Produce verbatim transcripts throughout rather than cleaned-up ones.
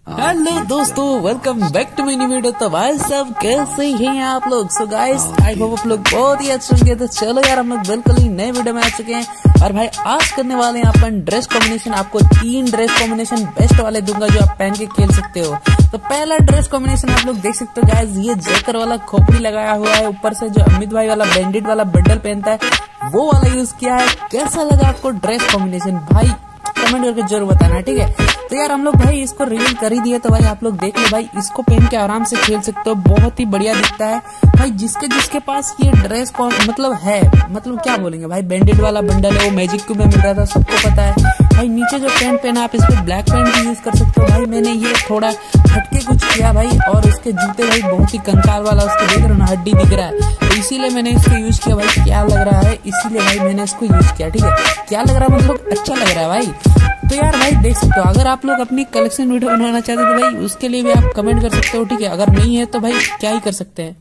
Hello दोस्तों, welcome back to many video. तो भाई सब कैसे हैं आप लोग? सो गाइस, आई होप आप लोग बहुत ही अच्छे होंगे। तो चलो यार, हम लोग बिल्कुल ही नए वीडियो में आ चुके हैं और भाई आज करने वाले हैं अपन ड्रेस कॉम्बिनेशन। आपको तीन ड्रेस कॉम्बिनेशन बेस्ट वाले दूंगा जो आप पहन के खेल सकते हो। तो पहला ड्रेस कॉम्बिनेशन आप लोग देख सकते हो गाइस, ये जैकर वाला खोपड़ी लगाया हुआ है, ऊपर से जो अमित भाई वाला बैंडेड वाला बंडल पहनता है वो वाला यूज किया है। कैसा लगा आपको ड्रेस कॉम्बिनेशन? भाई कमेंट करके जरूर बताना, ठीक है। तो यार हम लोग भाई इसको रिवील कर ही दिए, तो भाई आप लोग देख लो भाई, इसको पहन के आराम से खेल सकते हो, बहुत ही बढ़िया दिखता है भाई। जिसके जिसके पास ये ड्रेस कौन मतलब है, मतलब क्या बोलेंगे भाई, बैंडेड वाला बंडल है, वो मैजिक क्यूब में मिल रहा था, सबको पता है भाई। नीचे जो पैंट पहना आप इस पे ब्लैक पैंट भी यूज कर सकते हो भाई। मैंने ये थोड़ा हटके कुछ किया भाई, और उसके जूते भाई बहुत ही कंकाल वाला, उसके देख रहे हो ना, हड्डी दिख रहा है, तो इसीलिए मैंने इसको यूज किया भाई। क्या लग रहा है, इसीलिए भाई मैंने इसको यूज किया, ठीक है। क्या लग रहा है मतलब अच्छा लग रहा है भाई। तो यार भाई देख सकते हो, अगर आप लोग अपनी कलेक्शन वीडियो बनाना चाहते हो तो भाई उसके लिए भी आप कमेंट कर सकते हो, ठीक है। अगर नहीं है तो भाई क्या ही कर सकते हैं।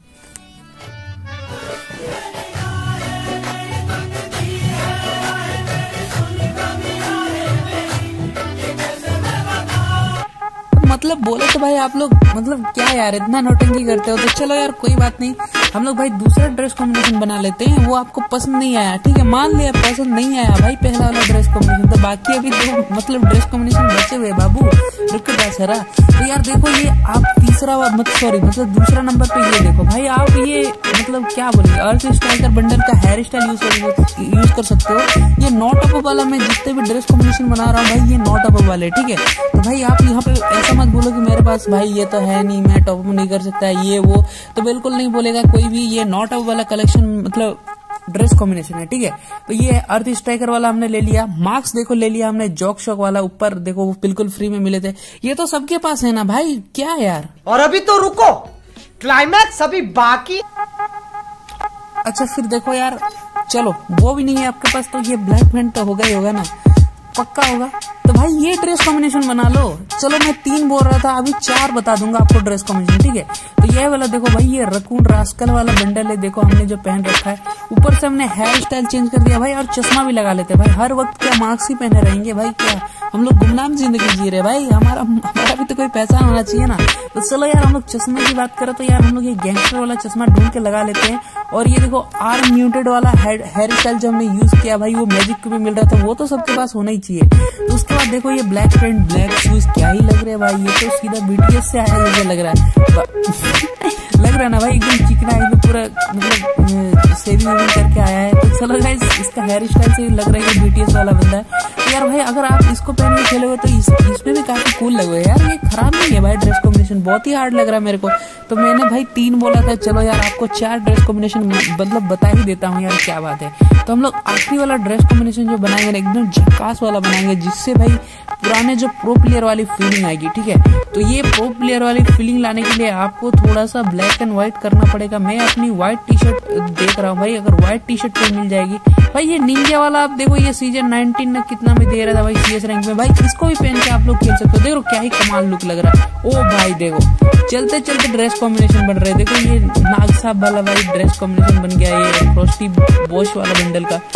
मतलब बोले तो भाई आप लोग मतलब क्या यार इतना नौटंकी करते हो। तो चलो यार कोई बात नहीं, हम लोग भाई दूसरा ड्रेस कॉम्बिनेशन बना लेते हैं। वो आपको पसंद नहीं आया, ठीक है, मान लिया पसंद नहीं आया भाई पहला वाला ड्रेस कॉम्बिनेशन, तो बाकी अभी दो मतलब ड्रेस कॉम्बिनेशन बचे हुए बाबू, रुक जा सरा। तो यार देखो, ये आप तीसरा मत सॉरी मतलब दूसरा नंबर पे ये देखो भाई, आप ये मतलब क्या बोलेंगे, अर्थ स्ट्राइकर बंडल का हेयर स्टाइल यूज यूज कर सकते हो। ये नॉट अप वाला मैं जितने भी ड्रेस कॉम्बिनेशन बना रहा हूँ भाई, ये नॉट अप वाले, ठीक है। तो भाई आप यहाँ पे ऐसा मत बोलो कि मेरे पास भाई ये तो है नहीं, मैं टॉप अप नहीं कर सकता ये वो, तो बिल्कुल नहीं बोलेगा कोई भी। ये नॉट अप वाला कलेक्शन मतलब ड्रेस कॉम्बिनेशन है, ठीक है। तो ये अर्थ स्ट्राइकर वाला हमने ले लिया, मार्क्स देखो ले लिया हमने, जॉक शॉक वाला ऊपर देखो वो बिल्कुल फ्री में मिले थे, ये तो सबके पास है ना भाई, क्या यार। और अभी तो रुको, क्लाइमैक्स अभी बाकी। अच्छा फिर देखो यार, चलो वो भी नहीं है आपके पास, तो ये ब्लैक पैंट तो होगा ही होगा ना, पक्का होगा। तो भाई ये ड्रेस कॉम्बिनेशन बना लो। चलो मैं तीन बोल रहा था, अभी चार बता दूंगा आपको ड्रेस कॉम्बिनेशन, ठीक है। तो ये वाला देखो भाई, ये रकून रास्कल वाला बंडल है, देखो हमने जो पहन रखा है, ऊपर से हमने हेयर स्टाइल चेंज कर दिया भाई, और चश्मा भी लगा लेते भाई। हर वक्त क्या मास्क ही पहने रहेंगे भाई, क्या हम लोग गुमनाम जिंदगी जी रहे भाई, हमारा हमारा भी तो कोई पैसा होना चाहिए ना। तो चलो यार हम लोग चश्मे की बात करें तो यार हम लोग ये गैंगस्टर वाला चश्मा ढूंढ के लगा लेते हैं। और ये देखो आर्म म्यूटेड वाला हेयर स्टाइल जो हमने यूज किया भाई, वो मैजिक को भी मिल रहा था, वो तो सबके पास होना ही चाहिए। तो उसके बाद देखो ये ब्लैक पैंट ब्लैक शूज, क्या ही लग रहे हैं भाई, ये तो सीधा बीटीएस से आया जैसे लग रहा है लग रहा है ना भाई, एकदम चिकना, एकदम पूरा मतलब सेविंग वेविंग करके आया है। तो चलो गाइस, इसका हेयर स्टाइल से लग रहा है बीटीएस वाला बंदा है। तो यार भाई अगर आप इसको पहन के खेलोगे तो इस, इसमें भी काफी कूल लगेगा यार, ये खराब नहीं है भाई ड्रेस कॉम्बिनेशन, बहुत ही हार्ड लग रहा है मेरे को। तो मैंने भाई तीन बोला था, चलो यार आपको चार ड्रेस कॉम्बिनेशन मतलब बता ही देता हूँ यार, क्या बात है। तो हम लोग आखिरी वाला ड्रेस कॉम्बिनेशन जो बनाएंगे ना, एकदम झकास वाला बनाएंगे, जिससे भाई पुराने जो प्रो प्लेयर वाली फीलिंग आएगी, ठीक है। तो ये प्रो प्लेयर वाली फीलिंग लाने के लिए आपको थोड़ा सा ब्लैक एंड व्हाइट करना पड़ेगा। मैं अपनी व्हाइट टी शर्ट देख रहा हूँ भाई, अगर व्हाइट टी शर्ट पे मिल जाएगी भाई। ये निंजा वाला आप देखो, ये सीजन नाइनटीन में कितना में दे रहा था भाई सीएस रैंक में भाई, इसको भी पहन के आप लोग खेल सकते हो। देखो क्या ही कमाल लुक लग रहा है। ओ भाई देखो चलते चलते ड्रेस कॉम्बिनेशन बन रहे हैं, देखो ये नाग साहब वाला भाई ड्रेस कॉम्बिनेशन बन गया, ये फ्रॉस्टी बॉश वाला बंडल का,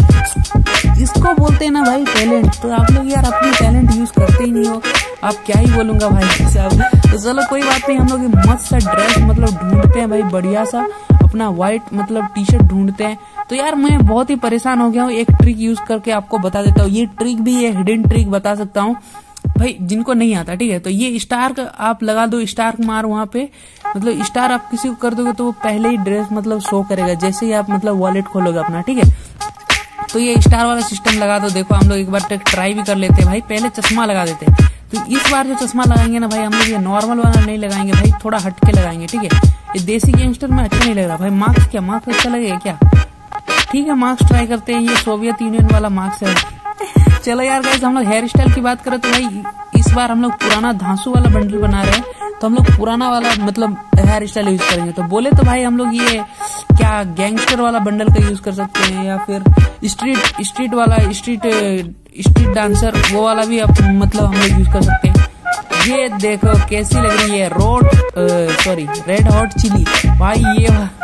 इसको बोलते हैं ना भाई टैलेंट। तो आप लोग यार अपनी टैलेंट यूज करते ही नहीं हो, आप क्या ही बोलूंगा भाई साहब। तो चलो कोई बात नहीं, हम लोग मस्त सा ड्रेस मतलब ढूंढते हैं भाई, बढ़िया सा अपना व्हाइट मतलब टी शर्ट ढूंढते हैं। तो यार मैं बहुत ही परेशान हो गया हूँ, एक ट्रिक यूज करके आपको बता देता हूँ। ये ट्रिक भी ये हिडन ट्रिक बता सकता हूँ भाई, जिनको नहीं आता, ठीक है। तो ये स्टार आप लगा दो, स्टार मार वहां पे, मतलब स्टार आप किसी को कर दोगे तो वो पहले ही ड्रेस मतलब शो करेगा जैसे ही आप मतलब वॉलेट खोलोगे अपना, ठीक है। तो ये स्टार वाला सिस्टम लगा दो। देखो हम लोग एक बार ट्राई भी कर लेते हैं भाई, पहले चश्मा लगा देते हैं। तो इस बार जो चश्मा लगाएंगे ना भाई, हम लोग ये नॉर्मल वाला नहीं लगाएंगे भाई, थोड़ा हटके लगाएंगे, ठीक है। ये देसी गैंगस्टर में अच्छा नहीं लग रहा भाई। मार्क्स क्या, मार्क्स अच्छा लगेगा क्या? ठीक है मार्क्स ट्राई करते हैं, ये सोवियत यूनियन वाला मार्क्स है। चलो यार गाइस, हम लोग हेयर स्टाइल की बात करें तो भाई इस बार हम लोग पुराना धांसू वाला बंडल बना रहे हैं, तो हम लोग पुराना वाला मतलब हेयर स्टाइल यूज करेंगे। तो बोले तो भाई हम लोग ये क्या गैंगस्टर वाला बंडल का यूज कर सकते हैं, या फिर स्ट्रीट स्ट्रीट वाला स्ट्रीट स्ट्रीट डांसर वो वाला भी आप मतलब हम लोग यूज कर सकते हैं। ये देखो कैसी लग रही है, road sorry red hot chili भाई, ये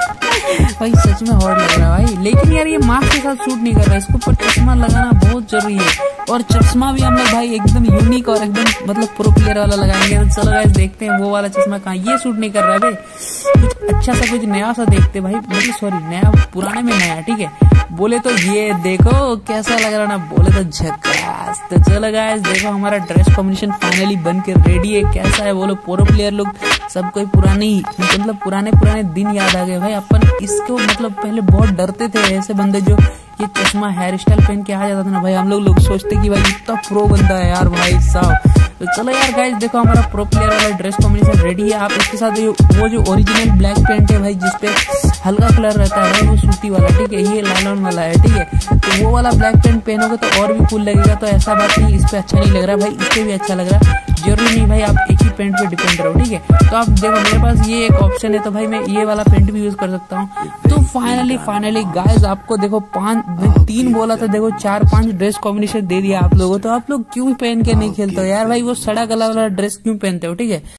भाई सच में हॉट लग रहा है भाई, लेकिन यार ये मास्क के साथ सूट नहीं कर रहा है, इसके ऊपर चश्मा लगाना बहुत जरूरी है। और चश्मा भी हम लोग भाई एकदम यूनिक और एकदम मतलब प्रो प्लेयर वाला लगाएंगे। तो चलो गाइस देखते हैं वो वाला चश्मा कहाँ, ये सूट नहीं कर रहा है भाई, कुछ अच्छा सा कुछ नया सा देखते भाई, मतलब सॉरी नया पुराने में नया, ठीक है। बोले तो ये देखो कैसा लग रहा ना, बोले तो झकास। तो चलो गाइस देखो हमारा ड्रेस कॉम्बिनेशन फाइनली बन के रेडी है। कैसा है बोलो, प्रो प्लेयर लोग सब कोई पुराने मतलब पुराने पुराने दिन याद आ गए भाई। अपन इसको मतलब पहले बहुत डरते थे ऐसे बंदे जो ये चश्मा हेयर स्टाइल पहन के आ जाता था ना भाई, हम लोग लोग सोचते कि भाई इतना प्रो बंदा है यार भाई साहब। तो चलो यार गाइस देखो हमारा प्रो प्लेयर वाला ड्रेस कॉम्बिनेशन रेडी है। आप इसके साथ वो जो ओरिजिनल ब्लैक पैंट है भाई जिसपे हल्का कलर रहता है भाई वो सूती वाला, ठीक है, ये लालन वाला है, ठीक है। तो वो वाला ब्लैक पैंट पहनोगे तो और भी कूल लगेगा। तो ऐसा बात नहीं इस पे अच्छा नहीं लग रहा भाई, इस पे भी अच्छा लग रहा है, जरूरी नहीं भाई आप एक ही पेंट पे डिपेंड रहो, ठीक है। तो आप देखो मेरे पास ये एक ऑप्शन है तो भाई मैं ये वाला पेंट भी यूज कर सकता हूँ। तो फाइनली फाइनली गाइस आपको देखो पांच तीन बोला था, देखो चार पांच ड्रेस कॉम्बिनेशन दे दिया आप लोगों। तो आप लोग क्यों पहन के नहीं खेलते हो यार भाई, वो सड़ा गला वाला ड्रेस क्यों पहनते हो, ठीक है।